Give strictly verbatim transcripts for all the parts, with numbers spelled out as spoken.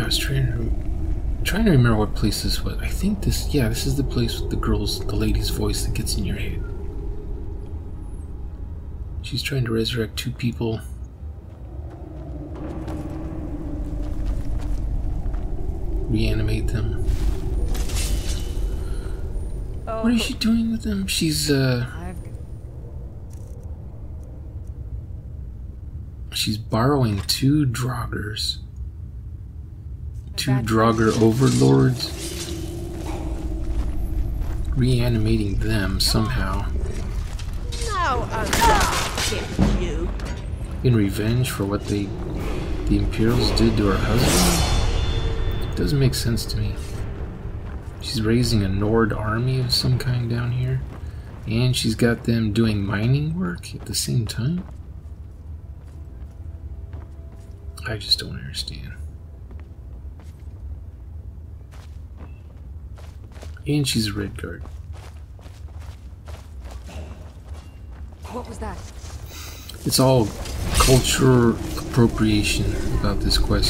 I was trying to trying to remember what place this was. I think this, yeah, this is the place with the girl's, the lady's voice that gets in your head. She's trying to resurrect two people. Reanimate them. Oh. What is she doing with them? She's, uh... she's borrowing two Draugrs. Two Draugr overlords. Reanimating them somehow. Now I'll get you. In revenge for what they, the Imperials did to her husband? It doesn't make sense to me. She's raising a Nord army of some kind down here, and she's got them doing mining work at the same time? I just don't understand. And she's a Redguard. What was that? It's all cultural appropriation about this quest.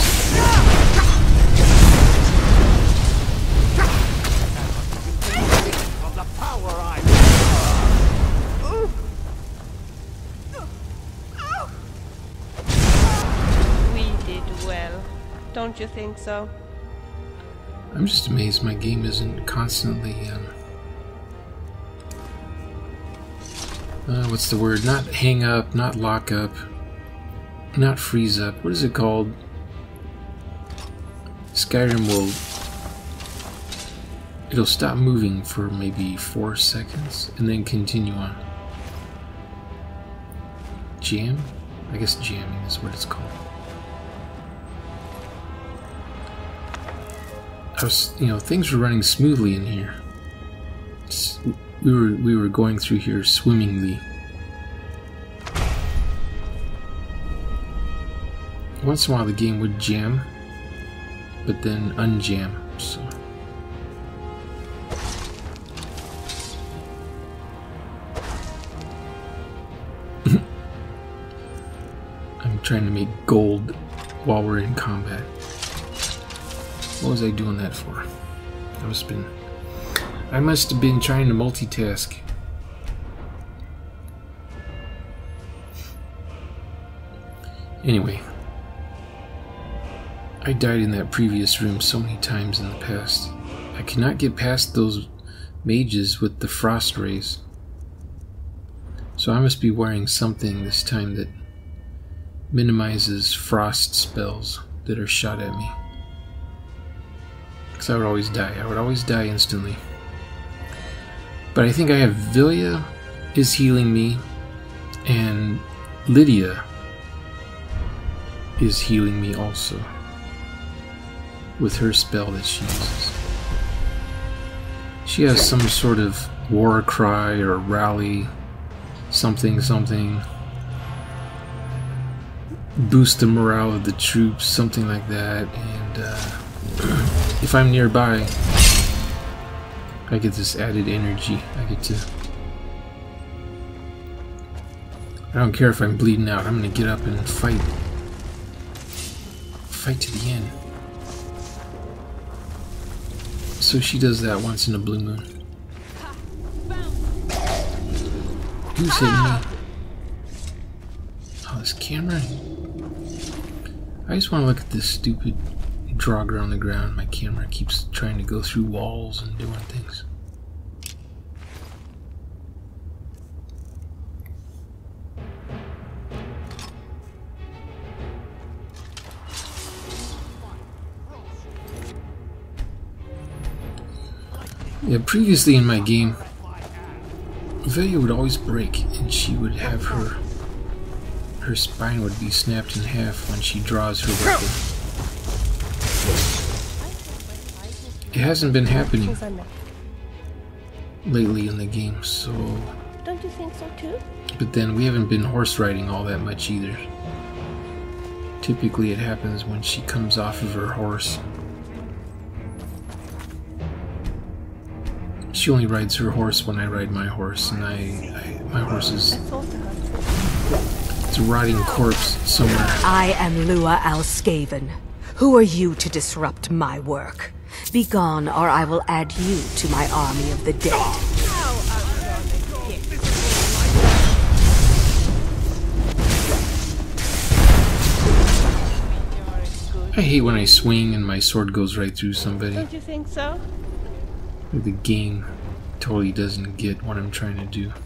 Don't you think so? I'm just amazed my game isn't constantly, um, uh, what's the word? Not hang up, not lock up, not freeze up. What is it called? Skyrim will, it'll stop moving for maybe four seconds and then continue on. Jam? I guess jamming is what it's called. I was, you know, things were running smoothly in here. It's, we were we were going through here swimmingly. Once in a while the game would jam, but then unjam. So I'm trying to make gold while we're in combat. What was I doing that for? I must have been, I must have been trying to multitask. Anyway, I died in that previous room so many times in the past. I cannot get past those mages with the frost rays. So I must be wearing something this time that minimizes frost spells that are shot at me. Because I would always die. I would always die instantly. But I think I have Vilya is healing me, and Lydia is healing me also with her spell that she uses. She has some sort of war cry or rally, something something, boost the morale of the troops, something like that, and uh, if I'm nearby, I get this added energy. I get to... I don't care if I'm bleeding out. I'm gonna get up and fight. Fight to the end. So she does that once in a blue moon. Who's hitting me? Oh, this camera? I just want to look at this stupid Draugr on the ground. My camera keeps trying to go through walls and doing things. Yeah, previously in my game, Vilya would always break, and she would have her her spine would be snapped in half when she draws her weapon. It hasn't been happening lately in the game, so... Don't you think so too? But then we haven't been horse riding all that much either. Typically it happens when she comes off of her horse. She only rides her horse when I ride my horse, and I, I my horse is it's a rotting corpse somewhere. I am Lua Alskaven, Who are you to disrupt my work? Begone, or I will add you to my army of the dead. Now I'm gonna get you. I hate when I swing and my sword goes right through somebody. Don't you think so? The game totally doesn't get what I'm trying to do.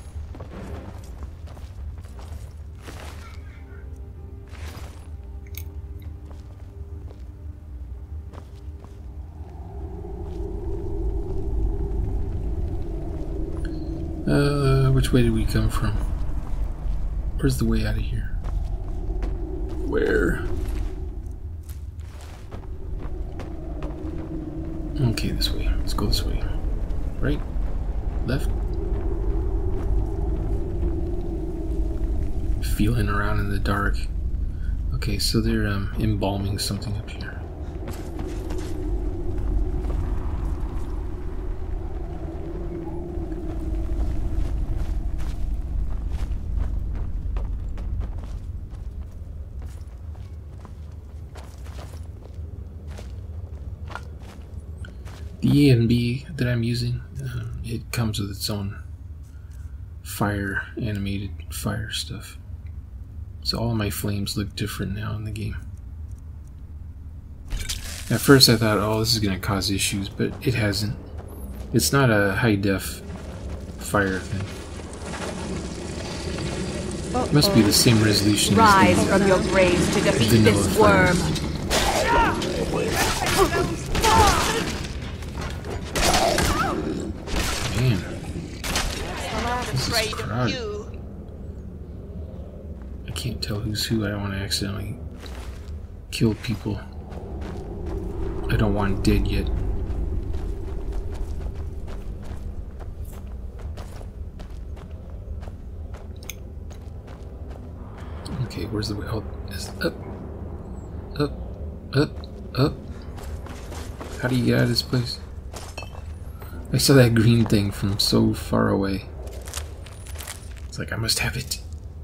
Uh, which way did we come from? Where's the way out of here? Where? Okay, this way. Let's go this way. Right? Left? Feeling around in the dark. Okay, so they're um, embalming something up here. The E N B that I'm using, um, it comes with its own fire, animated fire stuff. So all of my flames look different now in the game. At first I thought, oh, this is going to cause issues, but it hasn't. It's not a high-def fire thing. Uh-oh. It must be the same resolution Rise as the from your graves to defeat vanilla this fire. worm. Man, I'm not This is afraid of crowded. you. I can't tell who's who. I don't want to accidentally kill people I don't want dead yet. Okay, where's the way? Oh, is up, up, up, up. How do you get out of this place? I saw that green thing from so far away. It's like I must have it.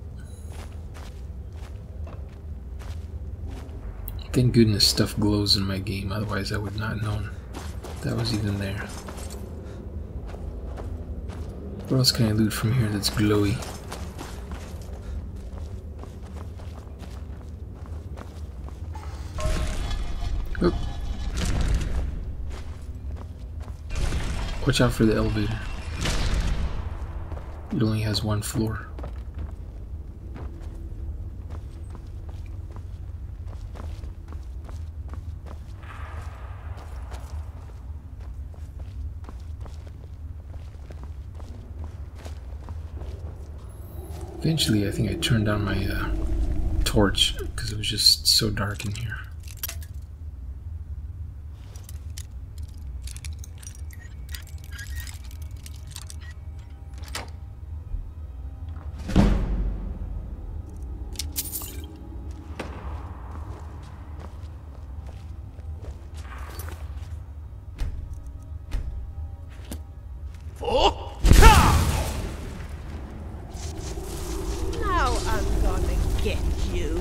Thank goodness stuff glows in my game, otherwise I would not have known that was even there. What else can I loot from here that's glowy? Oh. Watch out for the elevator. It only has one floor. Eventually, I think I turned on my uh, torch because it was just so dark in here. Now I'm gonna get you.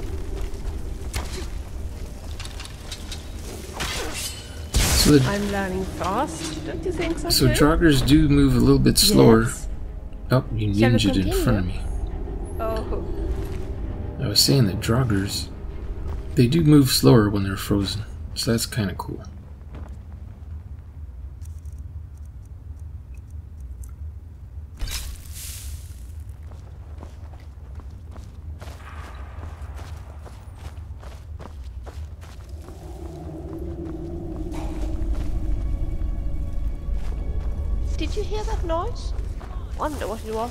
So, the, I'm learning fast, don't you think so? so too? joggers do move a little bit slower. Yes. Oh, you Shall we ninja'd in front of me. Oh, I was saying that joggers, they do move slower when they're frozen, so that's kind of cool. did you hear that noise? Wonder what it was.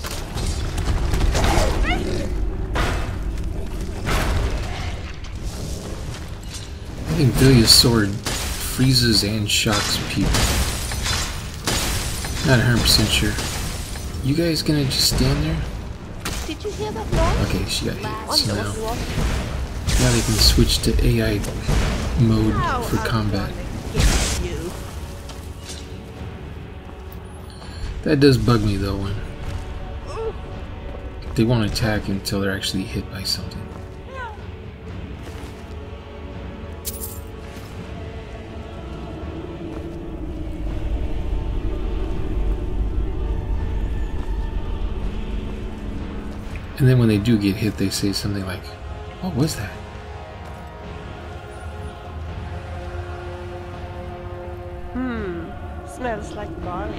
I think Vilya's sword freezes and shocks people. Not one hundred percent sure. You guys gonna just stand there? Did you hear that noise? Okay, she got hit. Wonder So now, what it was. now they can switch to A I mode Now for I'm combat. gonna get you. That does bug me though when they won't attack until they're actually hit by something. And then when they do get hit, they say something like, "What was that?" Hmm, smells like barley.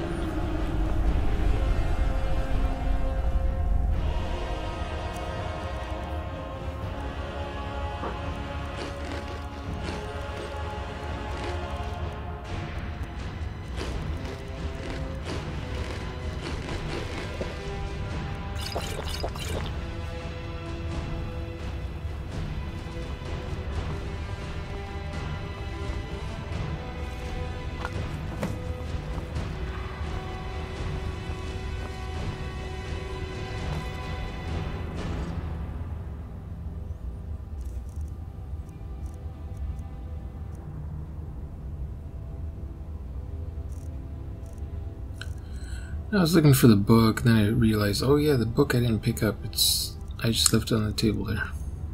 I was looking for the book, and then I realized, oh yeah, the book I didn't pick up. It's I just left it on the table there.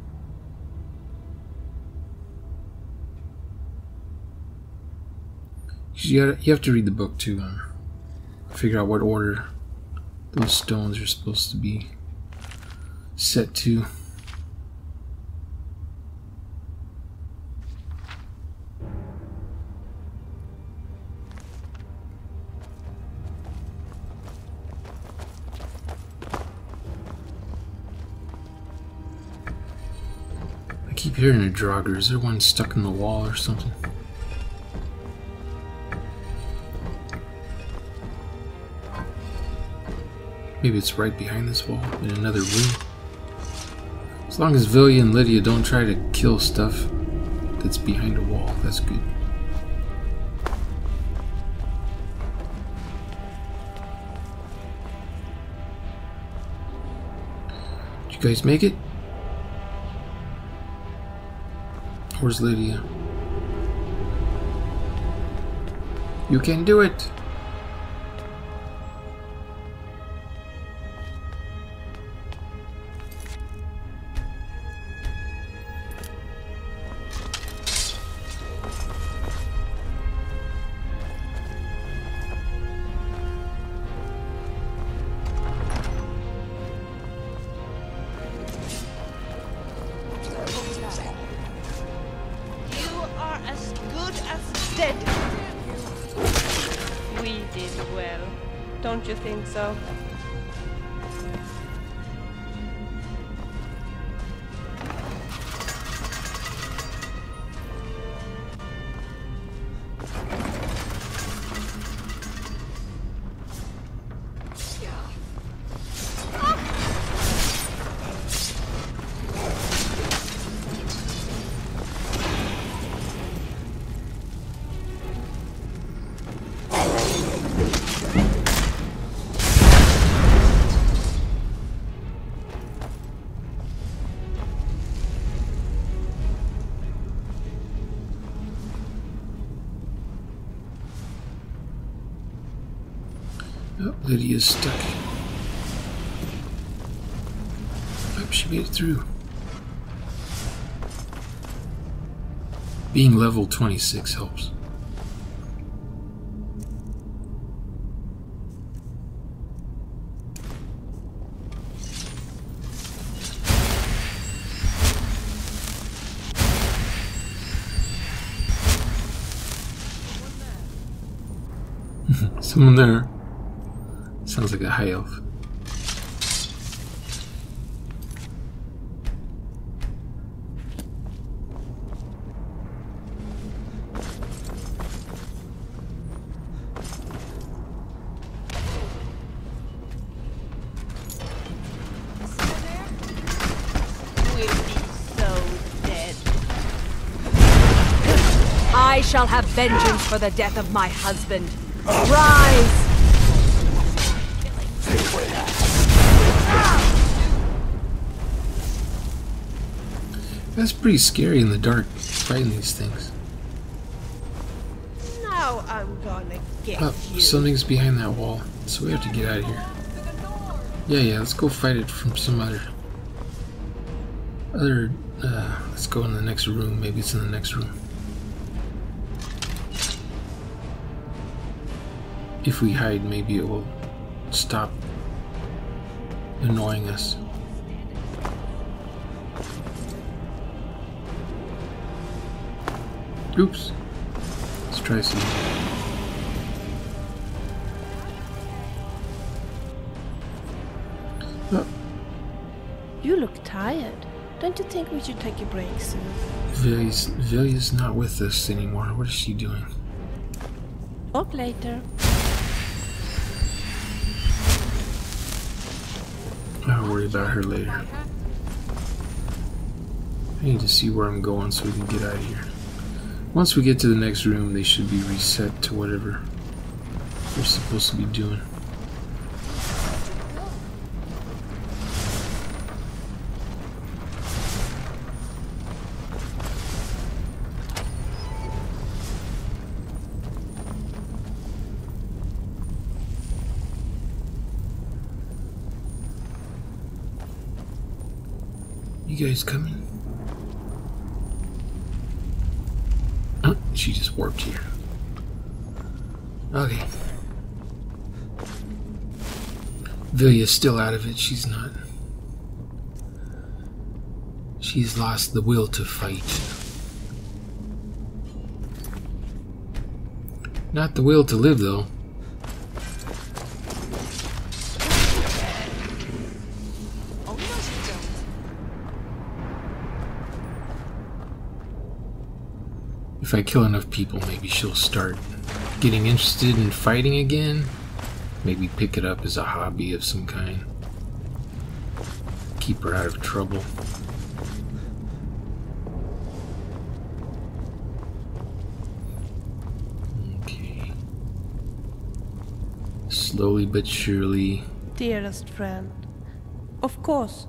You gotta, you have to read the book to um, figure out what order those stones are supposed to be set to. I keep hearing a Draugr. Is there one stuck in the wall or something? Maybe it's right behind this wall in another room. As long as Vilya and Lydia don't try to kill stuff that's behind a wall, that's good. Did you guys make it? Where's Lydia? You can do it! We did well, don't you think so? Oh, Lydia's stuck. Oh, she made it through. Being level twenty-six helps. Someone there. Sounds like a high elf. We'll be so dead. I shall have vengeance for the death of my husband. Rise! That's pretty scary in the dark, fighting these things. Now I'm gonna get Oh, you. something's behind that wall, so we have to get out of here. Yeah, yeah, let's go fight it from some other... Other... Uh, let's go in the next room. Maybe it's in the next room. If we hide, maybe it will stop annoying us. Oops. Let's try some. Oh. You look tired. Don't you think we should take a break soon? Vilya's, Vilya's not with us anymore. What is she doing? Talk later. I'll worry about her later. I need to see where I'm going so we can get out of here. Once we get to the next room, they should be reset to whatever they're supposed to be doing. You guys coming? Oh, she just warped here. Okay. Vilya's still out of it. She's not. She's lost the will to fight. Not the will to live, though. If I kill enough people, maybe she'll start getting interested in fighting again. Maybe pick it up as a hobby of some kind. Keep her out of trouble. Okay. Slowly but surely. Dearest friend. Of course.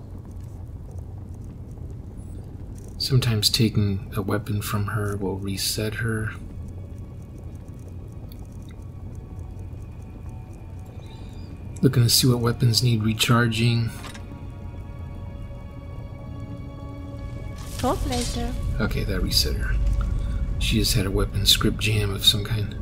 Sometimes taking a weapon from her will reset her. Looking to see what weapons need recharging. Talk later. Okay, that reset her. She just had a weapon script jam of some kind.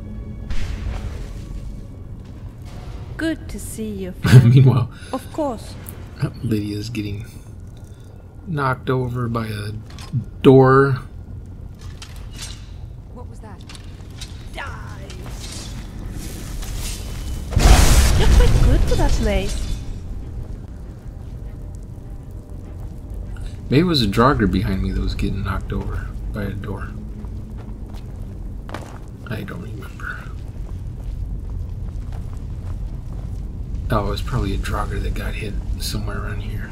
Good to see you, friend. Meanwhile, of course. Lydia's getting knocked over by a door. What was that? Die. You're quite good for that maze. Maybe it was a Draugr behind me that was getting knocked over by a door. I don't remember. Oh, it was probably a Draugr that got hit somewhere around here.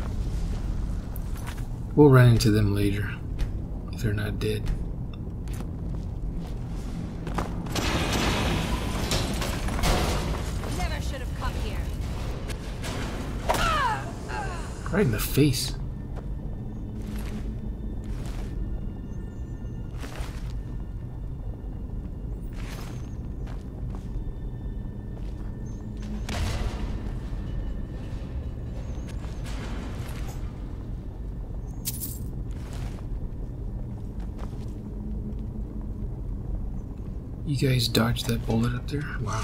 We'll run into them later, if they're not dead. Never should have come here. Right in the face. You guys dodged that bullet up there? Wow.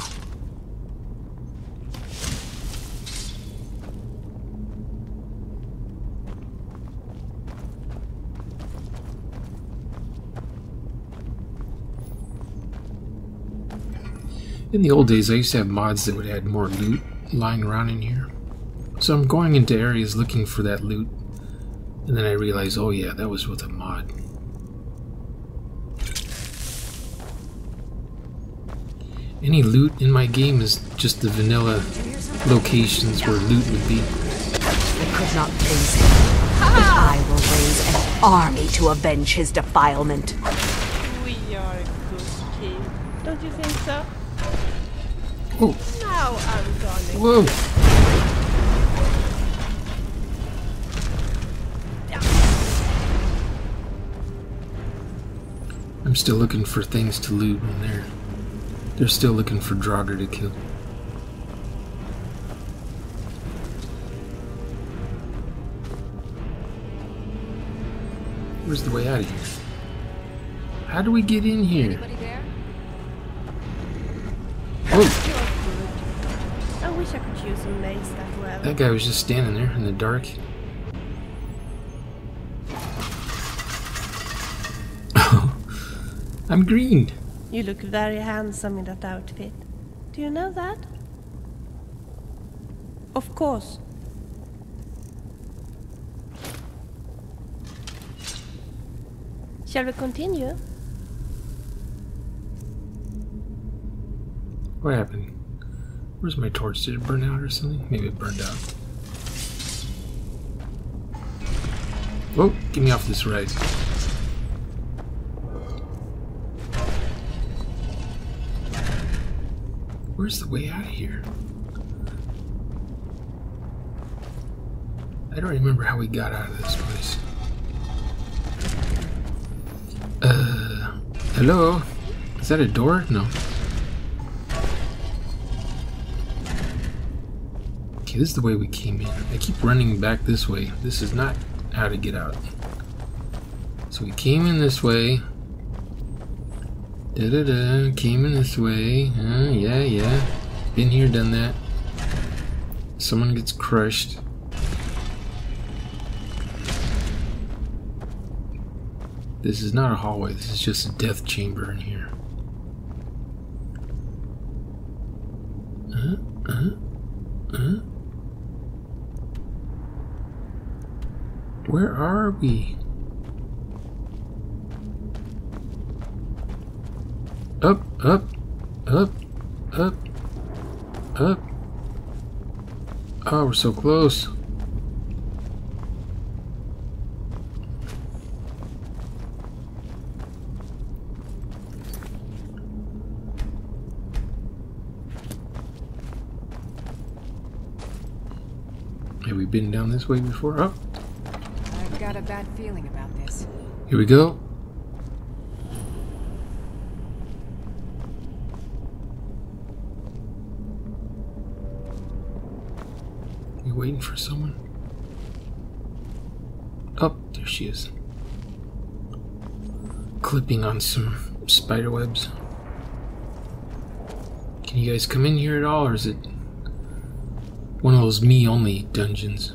In the old days, I used to have mods that would add more loot lying around in here. So I'm going into areas looking for that loot, and then I realize, oh yeah, that was with a mod. Any loot in my game is just the vanilla locations where loot would be. I could not please him, but I will raise an army to avenge his defilement. We are a good team. Don't you think so? Oh. Now I'm gonna. Whoa! I'm still looking for things to loot in there. They're still looking for Draugr to kill. Where's the way out of here? How do we get in here? Anybody there? Whoa! I wish I could use a maze that well. That guy was just standing there in the dark. I'm green. You look very handsome in that outfit. Do you know that? Of course. Shall we continue? What happened? Where's my torch? Did it burn out or something? Maybe it burned out. Oh, get me off this ride. Where's the way out of here? I don't remember how we got out of this place. Uh, hello? Is that a door? No. Okay, this is the way we came in. I keep running back this way. This is not how to get out. So we came in this way. Da da da. Came in this way. Uh, yeah, yeah. Been here, done that. Someone gets crushed. This is not a hallway. This is just a death chamber in here. Uh, uh, uh. Where are we? Up, up, up, up, up. Oh, we're so close. Have we been down this way before? Oh. I've got a bad feeling about this. Here we go. You waiting for someone? Oh, there she is. Clipping on some spider webs. Can you guys come in here at all, or is it one of those me-only dungeons?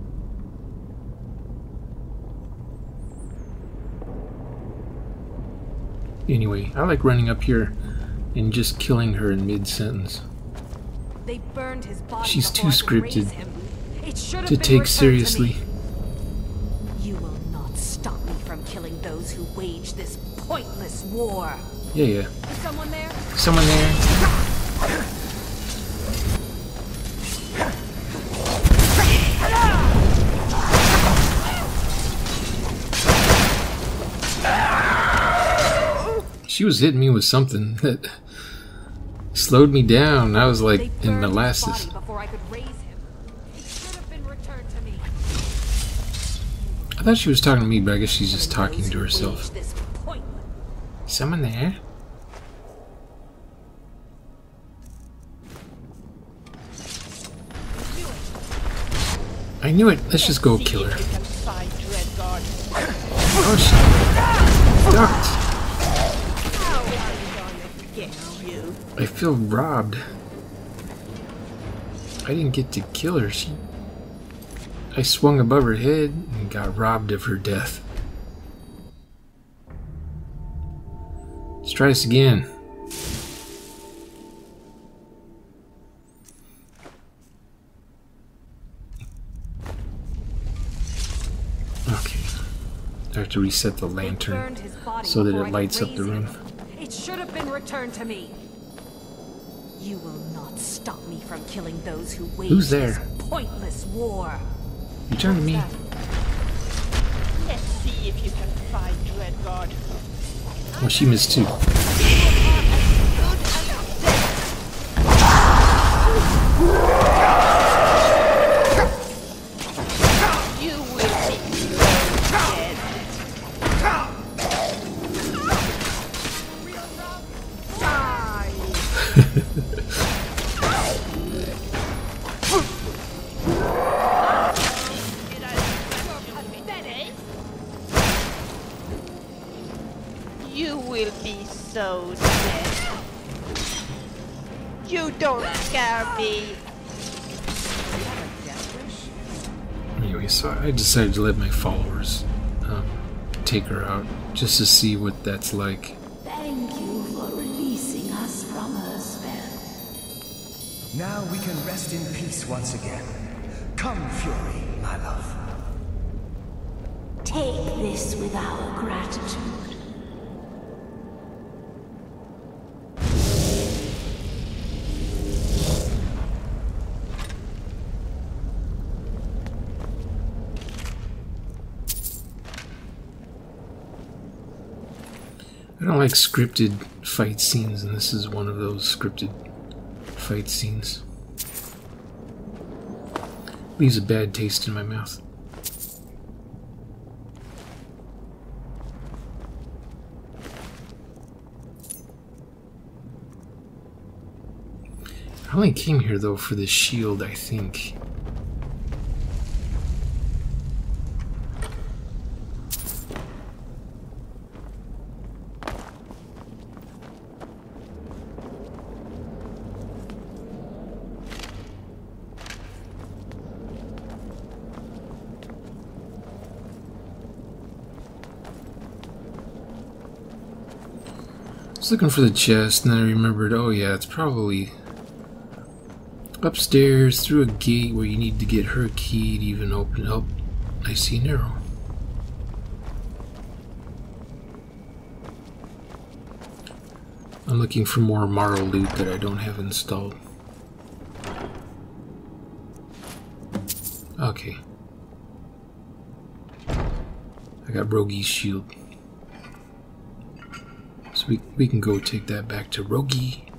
Anyway, I like running up here and just killing her in mid-sentence. They burned his body. She's too before I could raise scripted him. It should have to been take returned seriously. to me. You will not stop me from killing those who wage this pointless war. Yeah, yeah. Is someone there? Someone there. She was hitting me with something that slowed me down. I was like They in burned his molasses. body before I could raise him. It should have been returned to me. I thought she was talking to me, but I guess she's just talking Those to who herself. wage this pointless- Someone there? I knew it. Let's just go kill her. Oh shit. Ducked. I feel robbed. I didn't get to kill her. She... I swung above her head and got robbed of her death. Let's try this again. Okay. I have to reset the They lantern burned his body so that before I it could lights up raise the room. him. It should have been returned to me. You will not stop me from killing those who wage Who's there? this pointless war. You turn to me. Let's see if you can find Dreadguard. Well, she missed too. You will be dead. You will be so dead. You don't scare me. Anyway, so I decided to let my followers um, take her out just to see what that's like. They Now we can rest in peace once again. Come, Fury, my love. Take this with our gratitude. I don't like scripted fight scenes, and this is one of those scripted fight scenes. Leaves a bad taste in my mouth. I only came here though for the shield, I think. I was looking for the chest, and then I remembered, oh yeah, it's probably upstairs through a gate where you need to get her key to even open up. I see an arrow. I'm looking for more Marl loot that I don't have installed. Okay. I got Rogi's shield. So we, we can go take that back to Rogi.